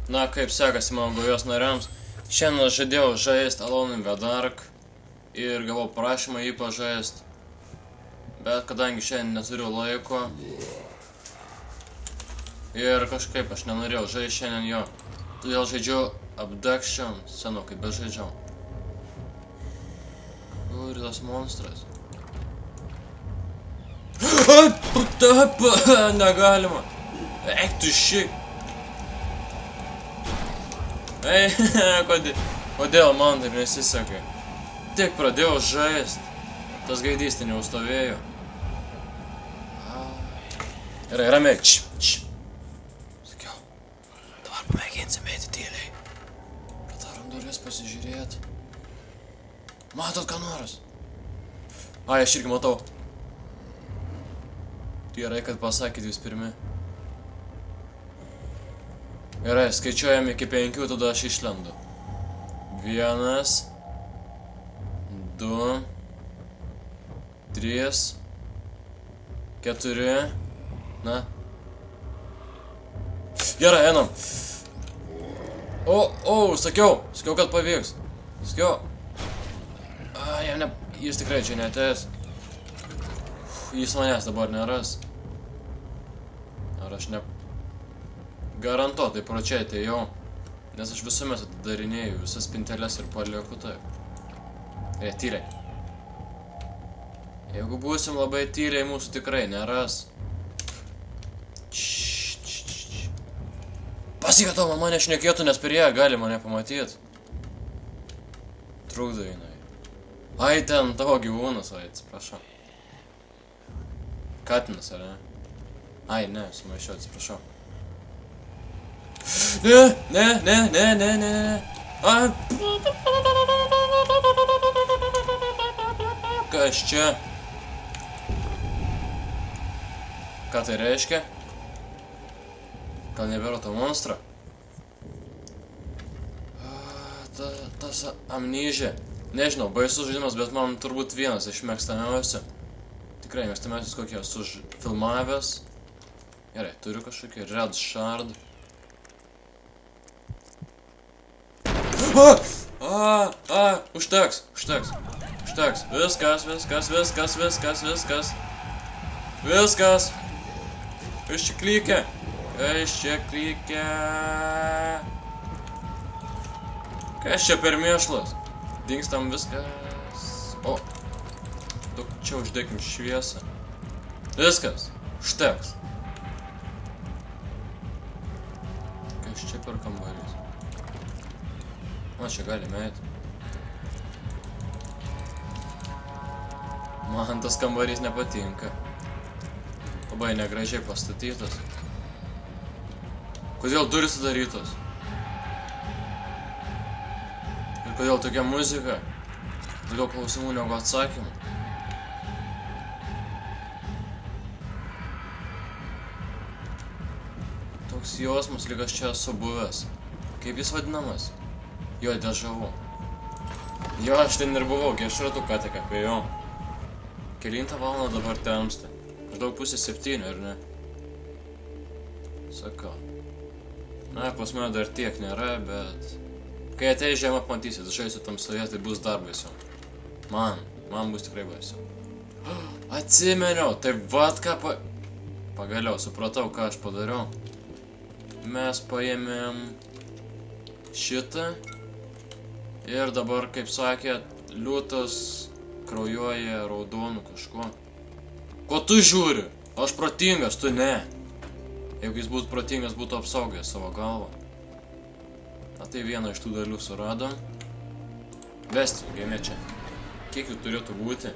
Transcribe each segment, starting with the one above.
Na, kaip sekasi mano gaujos nariams. Šiandien aš žadėjau žaist Alone in the Dark ir gavau prašymą jį pažaist. Bet kadangi šiandien neturiu laiko ir kažkaip aš nenorėjau žaist šiandien jo, todėl žaidžiau Abduction senokai bežaidžiau. Kur tas monstras? Negalima. Eik tu šik. Ei, kodėl man taip nesiseka? Tik pradėjau žaist. Tas gaidys tai neužstovėjo. Gerai, ramiai. Sakiau, dabar pamėginsim eiti tyliai. Pradarom duris pasižiūrėti. Matot ką nors? Ai, aš irgi matau. Gerai, kad pasakėt jūs pirmi. Gerai, skaičiuojam iki 5, tada aš išlendu. 1, 2, 3, 4. Na. Gerai, einam. Sakiau, kad pavyks. Sakiau. Jis tikrai čia neatėjęs. Jis manęs dabar neras. Ar aš ne... Garantuotai pro čia atėjau. Nes aš visuomet atidarinėjau visas spinteles ir palieku taip. Tyliai. Jeigu būsim labai tyliai, mūsų tikrai neras. Pasakyk, kad mama nešnekėtų, nes per ją gali mane pamatyti. Trukdo jinai. Ai, ten tavo gyvūnas, atsiprašau. Katinas, ar ne? Ai, ne, sumaišiau, atsiprašau. Ne. Kas čia? Ką tai reiškia? Gal nebėra to monstro? Tas amnežė. Nežinau, baisus žaidimas, bet man turbūt vienas iš mėgstamiausių. Tikrai mėgstamiausias kokį esu filmavęs. Gerai, turiu kažkokį Red Shard. Užteks. Viskas. Kas čia klykia? Kas čia per mėšlas? Dingstam viskas. Daug čia uždėkim šviesą. Viskas. Užteks. Kas čia per kambarys? Čia galime eiti. Man tas kambarys nepatinka. Labai negražiai pastatytas. Kodėl durys sudarytos? Ir kodėl tokia muzika? Daugiau klausimų negu atsakymų. Toks jausmas, lyg aš čia esu buvęs. Kaip jis vadinamas? Jo, dežavu. Jo, aš ten ir buvau, kai aš ratu ką tik apie jo. Kelintą valandą dabar temsta. Maždaug 6:30, ar ne? Sakau. Na, pas mane dar tiek nėra, bet... Kai ateis žiemą pamatysit, žaisiu tamsoje, tai bus dar baisiau. Man bus tikrai baisiau. Atsimeniau, tai vat ką Pagaliau supratau, ką aš padariau. Mes paėmėm šitą. Ir dabar, kaip sakė, liūtas kraujuoja raudonų kažko. Ko tu žiūri? Aš protingas, tu ne. Jeigu jis būtų protingas, būtų apsaugęs savo galvą. Na tai vieną iš tų dalių suradom. Vesti, gėmė čia. Kiek jų turėtų būti?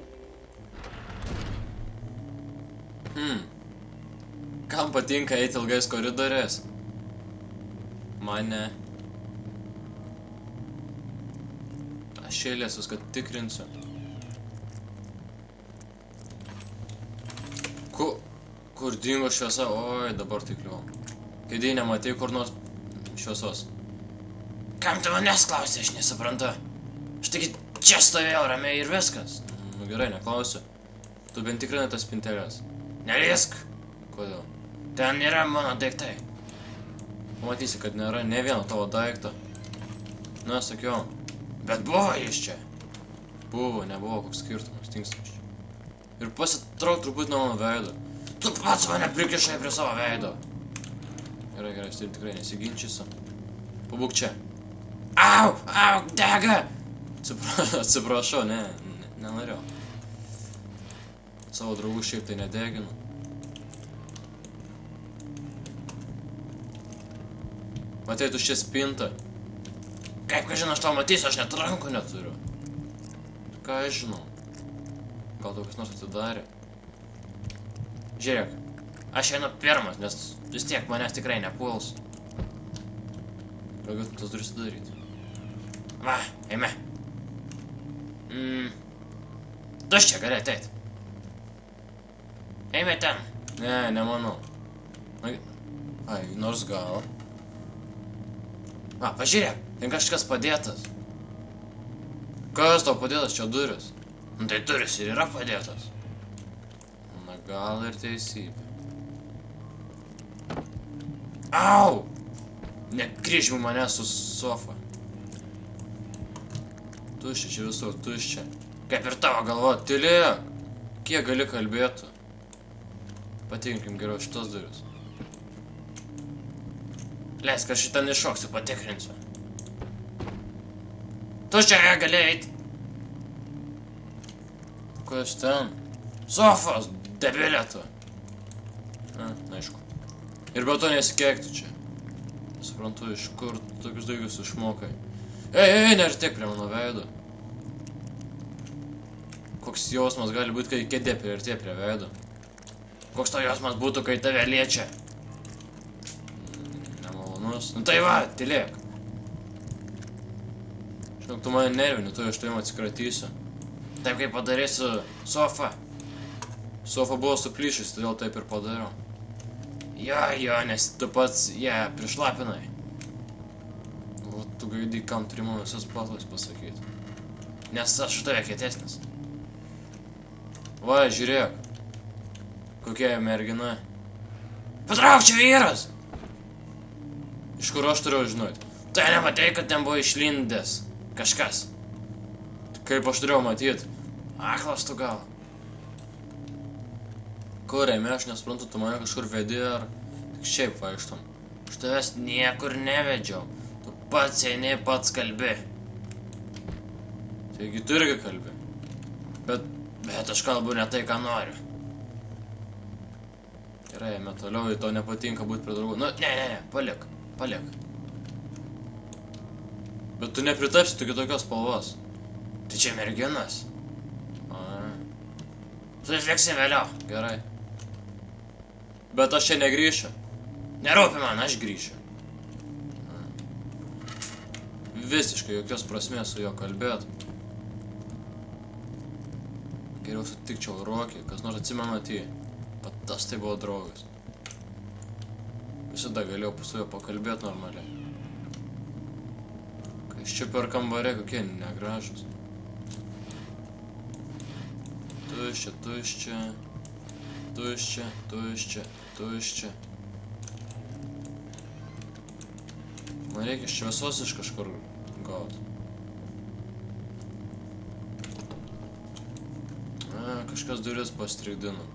Kam patinka eiti ilgais koridoriais? Mane. Aš eilės viską tikrinsiu. Kur dingo šviesa? Oi, dabar tikliau. Kėdėj nematei kur nors šviesos. Kam tu manęs klausai, aš nesuprantu. Aš taigi čia stovėjau ramiai ir viskas. Nu gerai, neklausiu. Tu bent tikrinai tas spinteles. Neliesk. Kodėl? Ten yra mano daiktai. Pamatysi, kad nėra ne vieno tavo daikto. Na, sakiau. Bet buvo jis čia. Buvo, nebuvo, koks skirtumas, tinkstamas čia. Ir pasitrauk truputį nuo mano veido. Tu pats mane prikišai prie savo veido. Gerai, gerai, tai tikrai nesiginčysiu. Pabūk čia. Au, au, dega! Atsiprašau, nenorėjau. Savo draugų šiaip tai nedeginu. Matei tuščią spintą. Kaip, ką žinau, aš tau matysiu, aš net rankų neturiu. Ką aš žinau? Gal tau kas nors atidarė? Žiūrėk, aš einu pirmas, nes vis tiek manęs tikrai nepuls. Gal galėtum tas duris atidaryti? Va, eime. Tuščia, gali ateit. Eime ten. Ne, nemanau. Ai, nors gal. Va, pažiūrėk, ten kažkas padėtas. Kas tau padėtas čia duris? Nu tai duris ir yra padėtas. Na gal ir teisybė. Au! Nekryžmi mane su sofa. Tuščia, čia visur tuščia. Kaip ir tavo galvo, tylėk. Kiek gali kalbėti? Patikrinkim geriau šitas duris. Leisk, aš šitą nešoksiu, patikrinsiu. Tuščia, gali eiti. Kas ten? Sofos, debilė tu. Aišku. Ir be to nesikeiktų čia. Suprantu, iš kur tokius dalykus išmokai. Ei, neartėk prie mano veido. Koks jausmas gali būti, kai kėdė priartė prie veido? Koks to jausmas būtų, kai tave liečia? Nemalonus. Nu tai va, tylėk. Žinok, tu mane nervini, tu iš tavim atsikratysiu. Taip kaip padarysiu sofą. Sofa buvo suplyšus, todėl taip ir padariau. Jo, nes tu pats ją prišlapinai. O tu gaidai, kam turi man visas patlas pasakyti. Nes aš už tave kietesnis. Va, žiūrėk. Kokia mergina. Patrauk, čia vyras! Iš kur aš turiu žinoti? Tai nematei, kad ten buvo išlindęs kažkas. Kaip aš turėjau matyti? Aklas tu gal. Kur eime, aš nesprantu, tu mane kažkur vedi ar tik šiaip vaikštom. Aš tavęs niekur nevedžiau. Tu pats eini, pats kalbi. Taigi tu irgi kalbi. Bet aš kalbu ne tai, ką noriu. Gerai, eime toliau, jei tau nepatinka būti prie draugų. Nu, ne, palik. Bet tu nepritapsi tu kitokios spalvos. Tai čia merginas. Susveiksim vėliau. Gerai. Bet aš čia negrįšiu. Nerūpi man, aš grįšiu. Visiškai jokios prasmės su juo kalbėt. Geriau sutikčiau Rokį, kas nors atsimenat jį. Bet tas tai buvo draugas. Visada galėjau su juo pakalbėti normaliai. Kai iš čia per kambarė, kokie negražus. Tuščia. Man reikia šviesos iš kažkur gauti. Kažkas duris pastrigdino.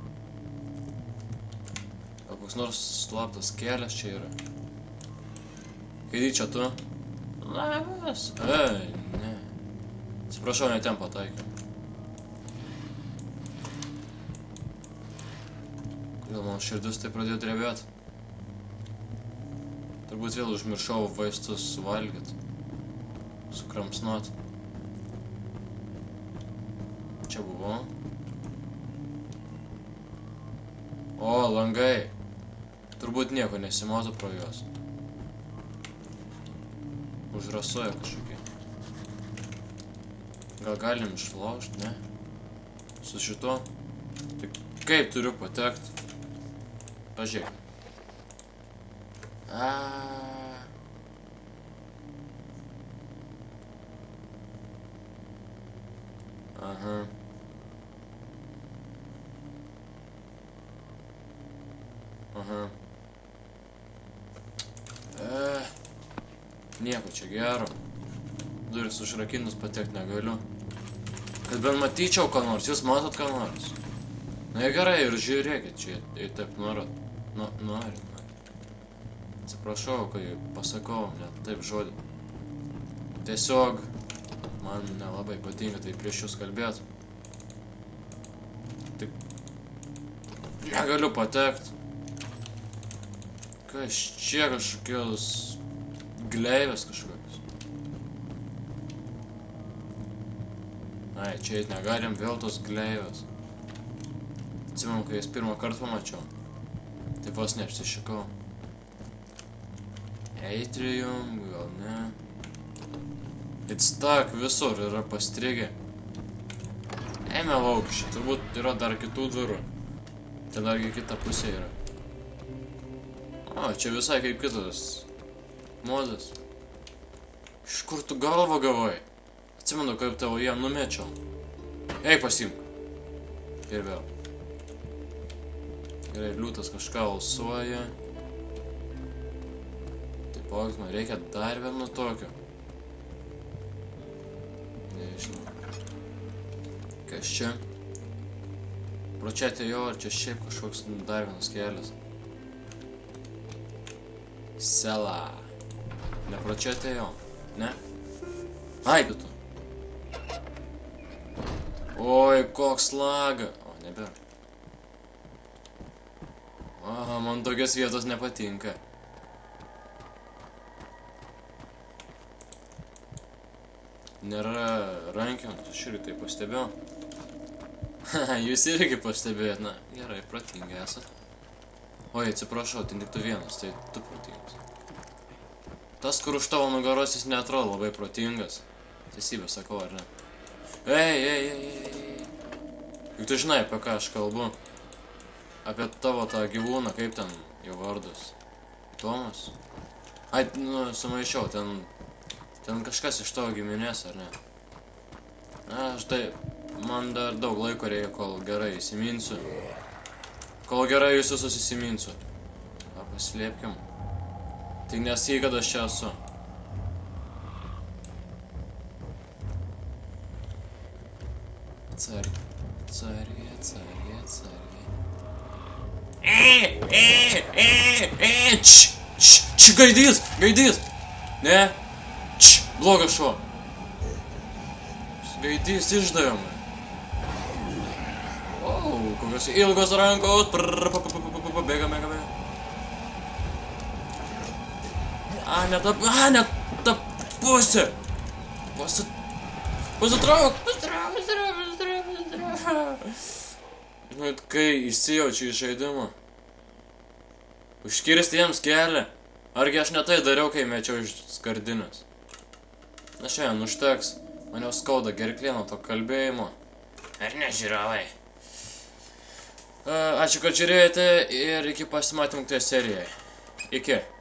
Gal koks nors slaptas kelias čia yra. Kaidį čia tu? Labas. Ei, ne. Atsiprašau, ne ten pataikiau. Kodėl man širdis tai pradėjo drebėti? Turbūt vėl užmiršau vaistus suvalgyti. Sukramsnuoti. Čia buvo. O, langai. Turbūt nieko nesimato pro juos. Užrasoja kažkokie. Gal galim išlaužti, ne? Su šituo? Tai kaip turiu patekti? Pažiūrėk. Aha. Nieko čia gero. Duris užrakinus patekti negaliu. Kad bent matyčiau ką nors, jūs matot ką nors. Na gerai, ir žiūrėkit čia, jei taip norit. Norit. Atsiprašau, kai pasakau, net taip žodį. Tiesiog, man nelabai patinka tai prieš jūs kalbėti. Tik negaliu patekti. Kas čia kažkokios gleivės kažkokios. Ai, čia eit negalim, vėl tos gleivės. Atsimenu, kai jas pirmą kartą pamačiau. Tai vos neapsišikau. Eitrijum, gal ne. It's stuck, visur yra pastrigę. Eime lauk, čia turbūt yra dar kitų durų. Ten dargi kita pusė yra. O, čia visai kaip kitas modas. Iš kur tu galvą gavai? Atsimenu, kaip tavo jam numečiau. Ei, pasimk. Ir vėl. Gerai, liūtas kažką alsuoja. Taip, man reikia dar vieno tokio. Nežinau. Kas čia? Pro čia atėjau, ar čia šiaip kažkoks dar vienas kelias? Sela. Ne pro čia atėjau? Ne? Ai, tu. Oi, koks laga. O, nebėra. Aha, man tokios vietos nepatinka. Nėra rankių, aš irgi tai pastebėjau. Haha, jūs irgi pastebėjot, na, gerai, protingi esat. Oi, atsiprašau, tai tik tu vienas, tai tu protingas. Tas, kur už tavo nugaros, jis neatrodo labai protingas. Tiesybę sakau, ar ne? Ei. Juk tu žinai, apie ką aš kalbu. Apie tavo tą gyvūną, kaip ten jo vardas. Tomas? Ai, nu, sumaišiau, ten kažkas iš tavo giminės, ar ne? Na, aš tai, man dar daug laiko reikia, kol gerai įsiminsiu. Kol gerai jūs visus įsiminsiu. Paslėpkim. Tik nesakyk, kad aš čia esu. Atsargiai. Gaidys! Ne? Blogas šuo. Gaidys išdavė mane. Kokios ilgos rankos. Bėga. Ne ta pusė. Pasitrauk. Kai įsijaučiu į žaidimą. Užkirsti jiems kelią. Argi aš ne tai dariau, kai mečiau iš skardinės. Na šiandien užteks. Man jau skauda gerklė nuo to kalbėjimo. Ar ne, žiūrovai? Ačiū, kad žiūrėjote ir iki pasimatymų toje serijoje. Iki.